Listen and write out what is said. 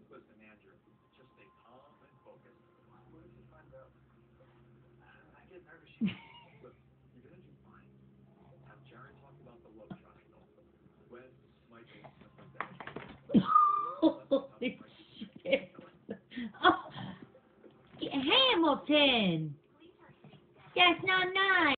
Listen, Andrew, just stay calm and focused. What if you find out? I get nervous. Look, you're gonna do fine. Have Jared talked about the love triangle. Gwen, Michael, and stuff like that. Holy shit. Oh, Hamilton! That's not nice.